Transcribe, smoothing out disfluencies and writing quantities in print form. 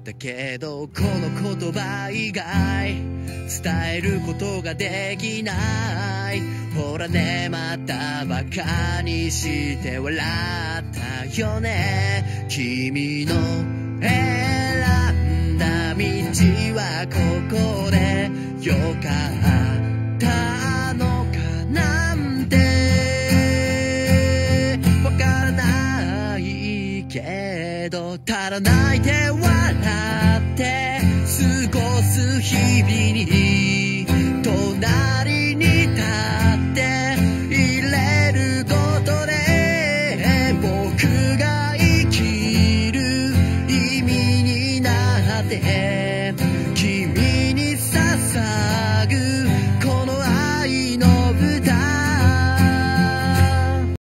だけどこの言葉以外伝えることができない。ほらねまたバカにして笑ったよね。君の選んだ道はここでよかったのかなんてわからないけど、ただ泣いて笑って過ごす日々